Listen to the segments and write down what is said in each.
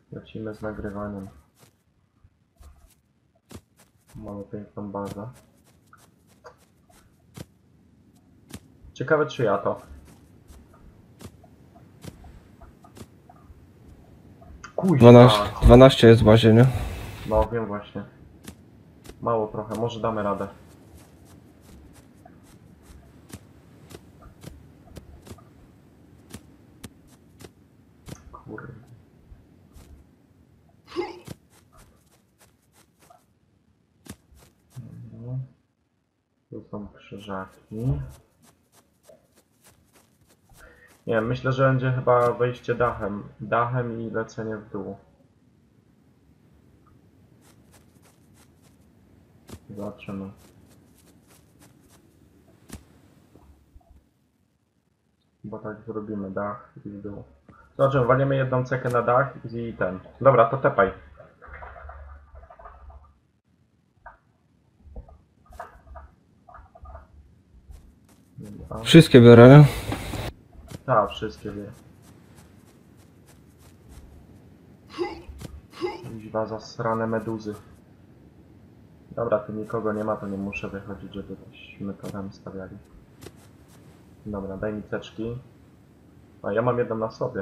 Lecimy z nagrywaniem. Mamy piękną bazę. Ciekawe czy ja to. Kuźwa. 12 jest w bazie, nie? No wiem właśnie. Mało trochę, może damy radę. Kurde. No. Tu są krzyżaki. Nie wiem, myślę, że będzie chyba wejście dachem. Dachem i lecenie w dół. Zobaczymy. Bo tak zrobimy, dach i w dół. Zobaczymy, walimy jedną cekę na dach i ten. Dobra, to tepaj. Dobra. Wszystkie biorę, nie? Tak, wszystkie wie. Kuźwa, zasrane meduzy. Dobra, tu nikogo nie ma, to nie muszę wychodzić, żebyśmy to tam stawiali. Dobra, daj mi teczki. A ja mam jedną na sobie.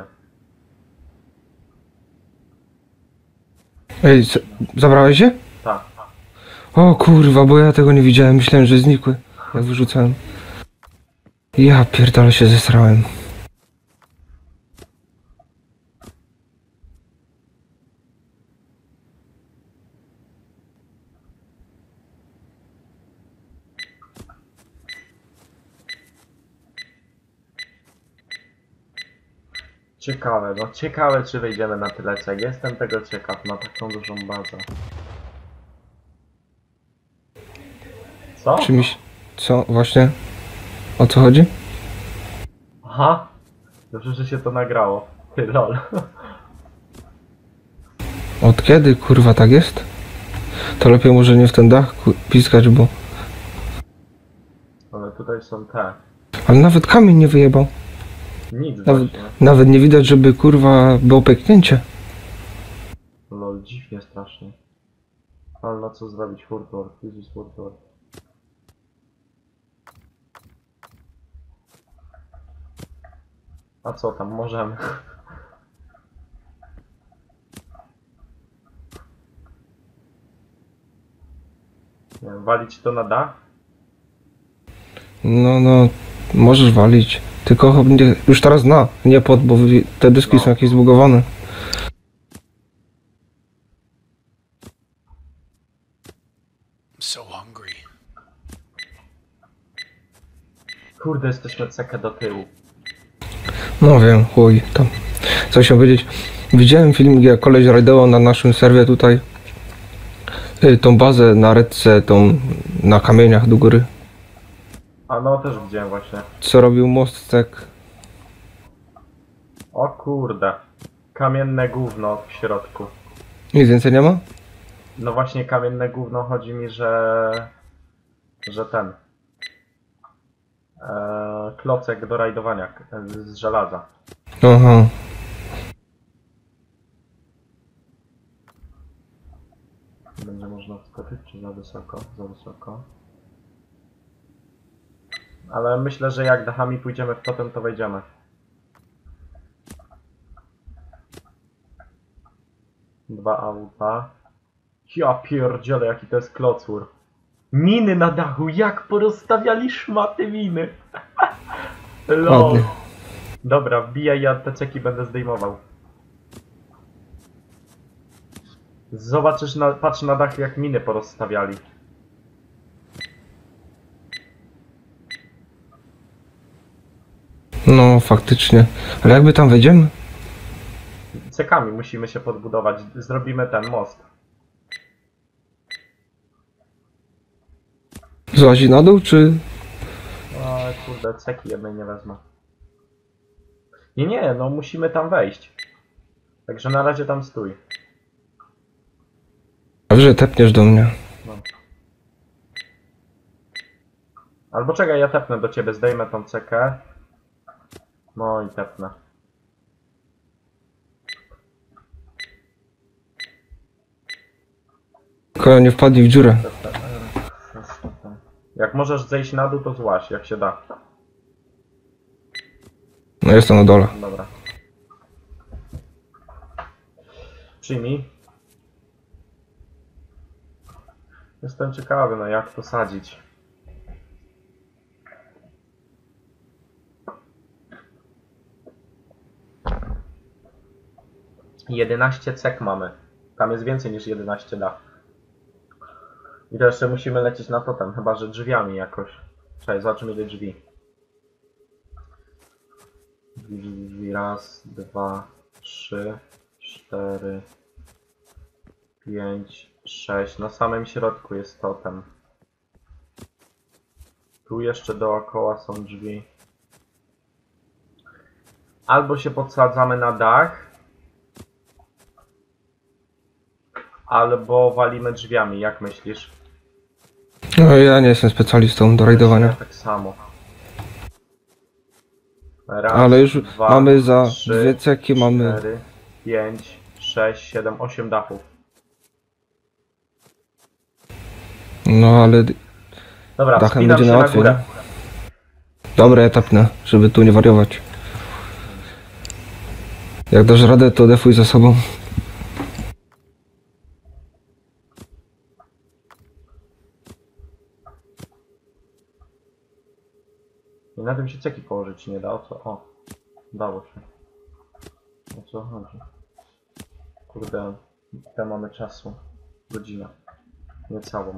Ej, zabrałeś się? Tak. O kurwa, bo ja tego nie widziałem, myślałem, że znikły, jak wyrzucałem. Ja pierdolę się zesrałem. Ciekawe, no ciekawe czy wejdziemy na tyle ceg. Jestem tego ciekaw, na taką dużą bazę. Co? Czymś... Co? Właśnie? O co chodzi? Aha! Dobrze, że się to nagrało. Ty lol. Od kiedy kurwa tak jest? To lepiej może nie w ten dach piskać, bo... Ale tutaj są te. Ale nawet kamień nie wyjebał. Nic Nawet, właśnie. nawet nie widać, żeby kurwa było pęknięcie. Lol, dziwnie strasznie. Ale no co zrobić? Furtwork, this is furtwork. A co tam, możemy. Nie wiem, walić to na dach? No, możesz walić. Tylko nie, już teraz nie pod, bo te dyski No. są jakieś zbugowane. So hungry. Kurde, jesteśmy cekę do tyłu. No wiem, chuj, tam. Co się powiedzieć? Widziałem filmik, jak koleś rajdował na naszym serwie tutaj tą bazę na redce, tą na kamieniach do góry. A no, też widziałem właśnie. Co robił mostek. O kurde. Kamienne gówno w środku. Nic więcej nie ma? No właśnie kamienne gówno, chodzi mi, że ten klocek do rajdowania z żelaza. Aha. Będzie można wskoczyć, czy za wysoko? Za wysoko. Ale myślę, że jak dachami pójdziemy w totem, to wejdziemy. Dwa auta. Ja pierdzielę, jaki to jest klocur. Miny na dachu, jak porozstawiali szmaty miny. Lol. Ładnie. Dobra, wbijaj, ja te ceki będę zdejmował. Zobaczysz, patrz na dach, jak miny porozstawiali. No faktycznie. Ale jakby tam wejdziemy? Cekami musimy się podbudować. Zrobimy ten most. Złazi na dół, czy... O kurde, ceki jednej nie wezmę. Nie, no musimy tam wejść. Także na razie tam stój. Dobrze, tepniesz do mnie. No. Albo czekaj, ja tepnę do ciebie, zdejmę tą cekę. No i tepnę. Tylko nie wpadnij w dziurę. Jak możesz zejść na dół, to złaź, jak się da. No jestem na dole. Dobra. Przyjmij. Jestem ciekawy, no jak to sadzić. Jedenaście cek mamy. Tam jest więcej niż 11 dach. I to jeszcze musimy lecieć na totem, chyba że drzwiami jakoś. Czekaj, zobaczymy ile drzwi. Drzwi, raz, dwa, trzy, cztery, pięć, sześć. Na samym środku jest totem. Tu jeszcze dookoła są drzwi. Albo się podsadzamy na dach, albo walimy drzwiami, jak myślisz? No ja nie jestem specjalistą do rajdowania. Tak samo. Raz, Ale już dwa, mamy za trzy, 2 ceki, mamy... 4, 5, 6, 7, 8 dachów. No ale Dobra, dachem wspinam będzie się na na łatwiej, górę. Dobra, etapne, żeby tu nie wariować. Jak dasz radę, to defuj za sobą. I na tym się ceki położyć nie da, o co? O, dało się. O co chodzi? Kurde, ile mamy czasu? Godzina. Niecałą.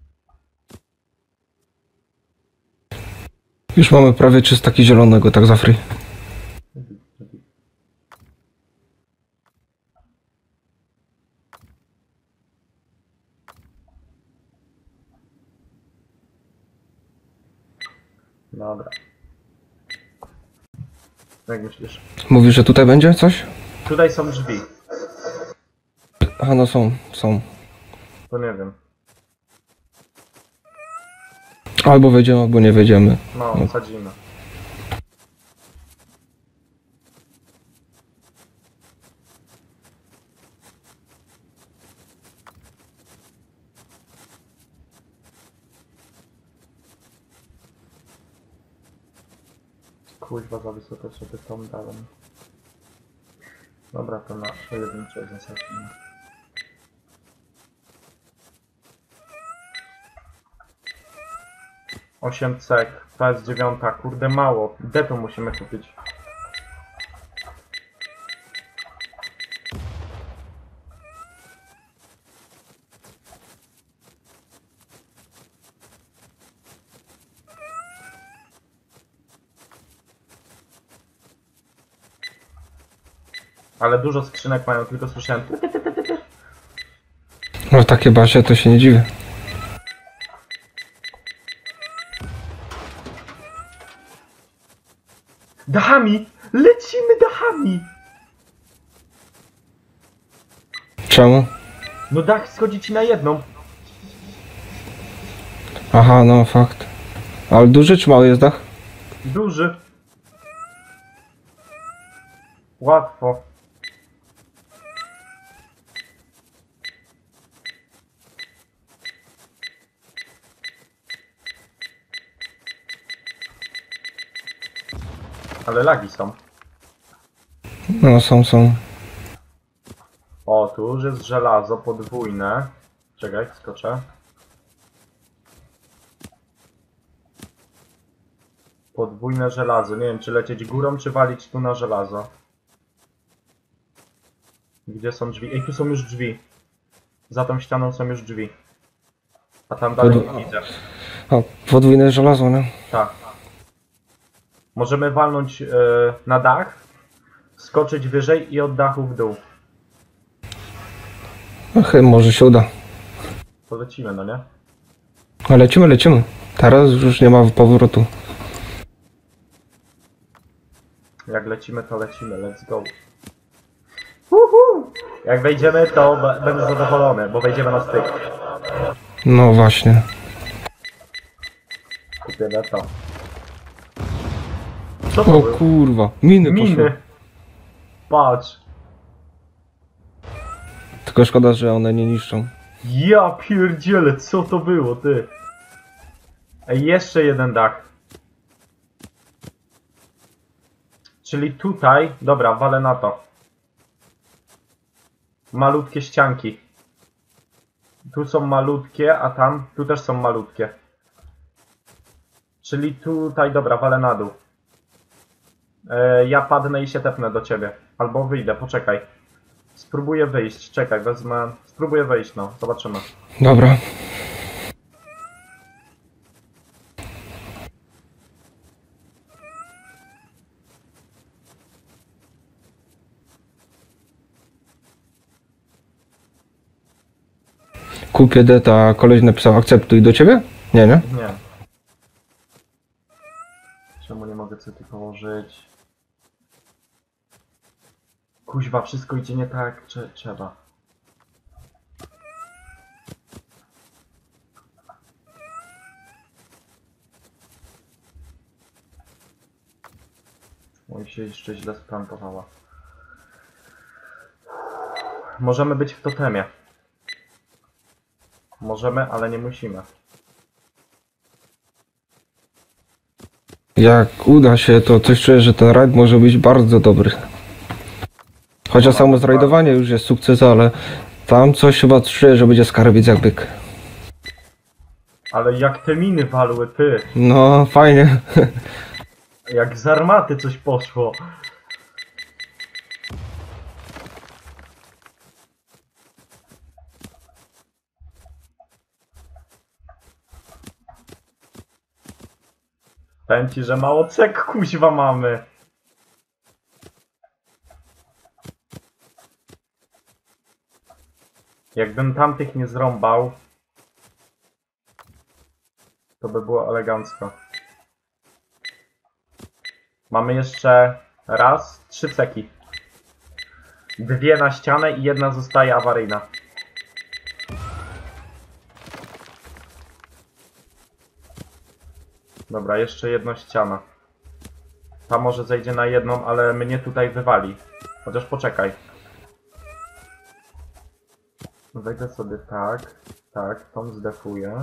Już mamy prawie 300 zielonego, tak za free. Dobra. Jak myślisz? Mówisz, że tutaj będzie coś? Tutaj są drzwi. Aha, no są. To nie wiem. Albo wejdziemy, albo nie wejdziemy. No, sadzimy. Kuźwa, za wysoko sobie tą dałem. Dobra, to na pojedyncze zasadnie. Osiem cek, to jest 9, kurde mało. D tu musimy kupić. Ale dużo skrzynek mają, tylko słyszałem. No w takiej bazie to się nie dziwię. Dachami! Lecimy dachami! Czemu? No dach schodzi ci na jedną. Aha, no fakt. Ale duży czy mały jest dach? Duży. Łatwo. Ale lagi są. No są. O, tu już jest żelazo podwójne. Czekaj, skoczę. Podwójne żelazo. Nie wiem, czy lecieć górą, czy walić tu na żelazo. Gdzie są drzwi? Ej, tu są już drzwi. Za tą ścianą są już drzwi. A tam dalej nie widzę. O, podwójne żelazo, nie? Tak. Możemy walnąć na dach, skoczyć wyżej i od dachu w dół. Ach, może się uda. To lecimy, no nie? No lecimy. Teraz już nie ma powrotu. Jak lecimy, to lecimy. Let's go. Uhu! Jak wejdziemy, to będę zadowolony, bo wejdziemy na styk. No właśnie. Kupimy to. Co to O było? kurwa, miny poszły. Miny. Patrz. Tylko szkoda, że one nie niszczą. Ja pierdzielę, co to było, ty? Ej, jeszcze jeden dach. Czyli tutaj, dobra, walę na to. Malutkie ścianki. Tu są malutkie, a tam, tu też są malutkie. Czyli tutaj, dobra, walę na dół. Ja padnę i się tepnę do ciebie. Albo wyjdę, poczekaj. Spróbuję wyjść, czekaj, wezmę... Spróbuję wyjść, no, zobaczymy. Dobra. Kupię deta, koleś napisał akceptuj do ciebie? Nie, nie? Nie. Czemu nie mogę CT położyć? Kuźwa, wszystko idzie nie tak, trzeba. Oj, się jeszcze źle splantowała. Możemy być w totemie. Możemy, ale nie musimy. Jak uda się, to coś czuję, że ten rajd może być bardzo dobry. Chociaż samo zrajdowanie już jest sukces, ale tam coś chyba czuję, że będzie skarbiec jak byk. Ale jak te miny walły, ty! No, fajnie. Jak z armaty coś poszło. Powiem ci, że mało cek kuźwa mamy. Jakbym tamtych nie zrąbał, to by było elegancko. Mamy jeszcze raz, 3 ceki. 2 na ścianę i 1 zostaje awaryjna. Dobra, jeszcze jedna ściana. Ta może zejdzie na jedną, ale mnie tutaj wywali. Chociaż poczekaj. Wejdę sobie tak, tak, tą zdefuję.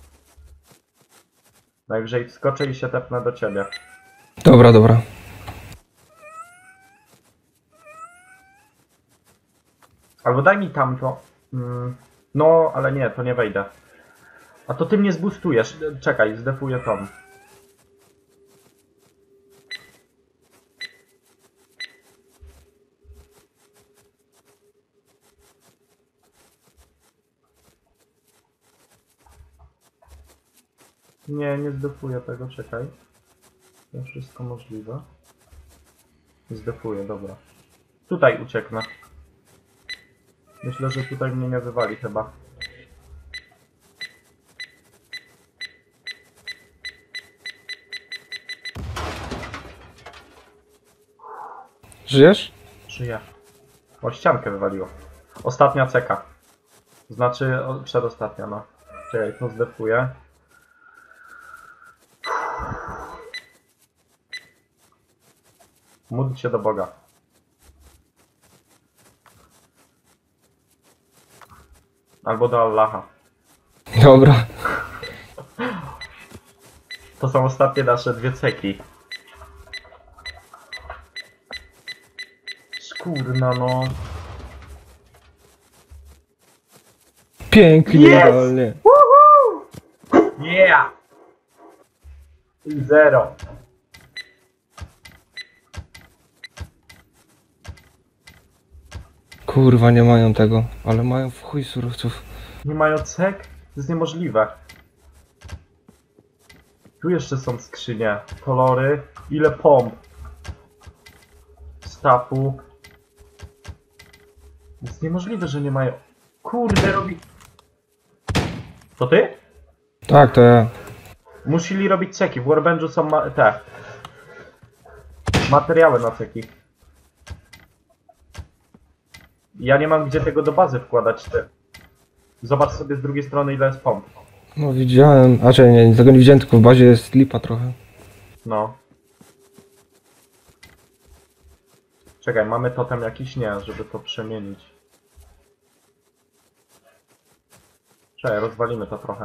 Najwyżej wskoczę i się tepnę do ciebie. Dobra, dobra. Albo daj mi tamto. No, ale nie, to nie wejdę. A to ty mnie zboostujesz. Czekaj, zdefuję tą. Nie, nie zdefuję tego, czekaj. To wszystko możliwe. Zdefuję, dobra. Tutaj ucieknę. Myślę, że tutaj mnie nie wywali chyba. Żyjesz? Żyję. O, ściankę wywaliło. Ostatnia ceka. Znaczy, przedostatnia, no. Czekaj, to zdefuję. Módl się do Boga. Albo do Allaha. Dobra. To są ostatnie nasze 2 ceki. Szkurna, no. Pięknie, Jest! idealnie. Woohoo! Yeah! I 0. Kurwa, nie mają tego, ale mają w chuj surowców. Nie mają cek? To jest niemożliwe. Tu jeszcze są skrzynie. Kolory. Ile pomp. Stafu. Jest niemożliwe, że nie mają... Kurde, robi... To ty? Tak, to ja. Musieli robić ceki. W Warbenchu są te... materiały na ceki. Ja nie mam gdzie tego do bazy wkładać, ty. Zobacz sobie z drugiej strony, ile jest pomp. No widziałem, a czy nie, tego nie widziałem, tylko w bazie jest lipa trochę. No. Czekaj, mamy totem jakiś? Nie, żeby to przemienić. Czekaj, rozwalimy to trochę.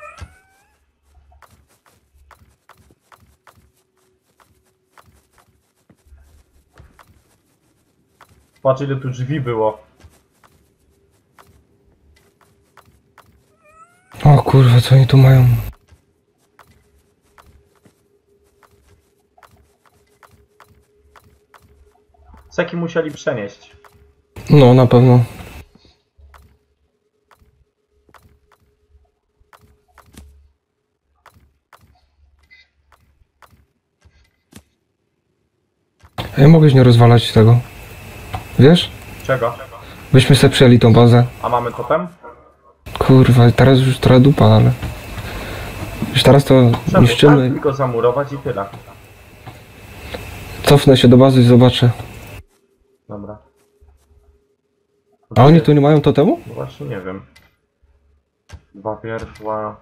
Patrz, ile tu drzwi było. O kurwa, co oni tu mają? Seki musieli przenieść. No, na pewno. Ej, mogłeś nie rozwalać tego. Wiesz? Czego? Byśmy sobie przejęli tą bazę. A mamy totem? Kurwa, teraz już trochę dupa, ale... Już teraz to Czemu? Tak, niszczymy. tylko zamurować i tyle. Cofnę się do bazy i zobaczę. Dobra. A oni tu nie mają totemu? No właśnie nie wiem. 2 wiertła.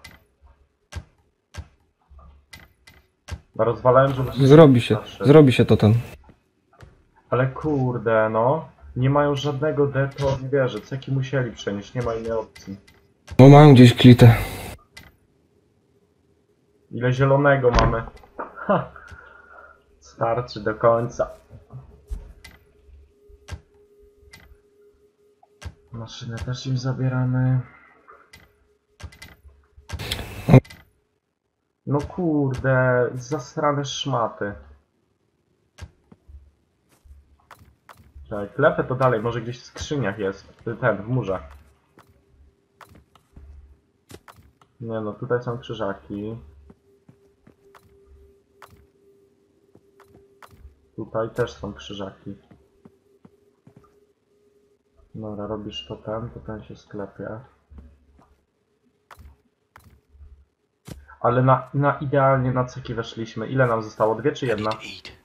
No rozwalałem, żeby... Zrobi się totem. Ale kurde, no. Nie mają żadnego deto, nie wierzę. Ceki musieli przenieść, nie ma innej opcji. Bo mają gdzieś klitę. Ile zielonego mamy? Ha! Starczy do końca. Maszynę też im zabieramy. No kurde, zasrane szmaty. Czekaj, klepę to dalej, może gdzieś w skrzyniach jest. Ten, w murze. Nie no, tutaj są krzyżaki. Tutaj też są krzyżaki. Dobra, robisz to ten się sklepie. Ale na idealnie na ceki weszliśmy. Ile nam zostało? 2 czy 1? Eat.